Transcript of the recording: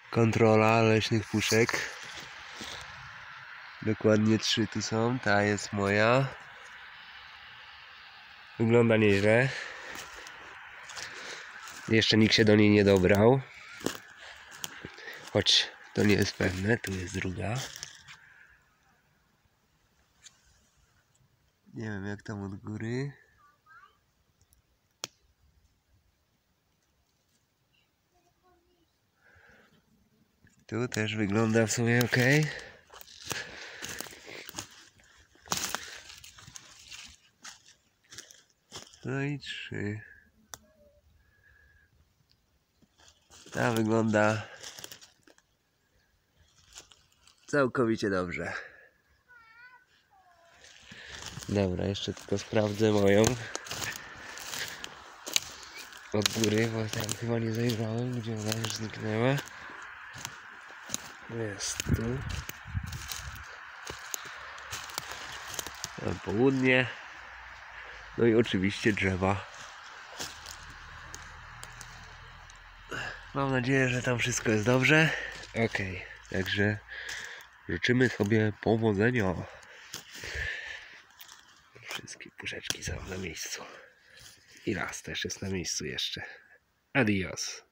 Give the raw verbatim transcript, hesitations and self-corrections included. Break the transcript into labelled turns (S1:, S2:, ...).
S1: Kontrola leśnych puszek. Dokładnie trzy tu są. Ta jest moja. Wygląda nieźle. Jeszcze nikt się do niej nie dobrał. Choć to nie jest pewne. Tu jest druga. Nie wiem jak tam od góry. Tu też wygląda w sumie ok. No i trzy. Ta wygląda całkowicie dobrze. Dobra, jeszcze tylko sprawdzę moją od góry, bo tam chyba nie zajrzałem, gdzie ona już zniknęła. Jest tu. Na południe. No i oczywiście drzewa. Mam nadzieję, że tam wszystko jest dobrze. Ok, także życzymy sobie powodzenia. Wszystkie puszeczki są na miejscu. I raz też jest na miejscu jeszcze. Adios.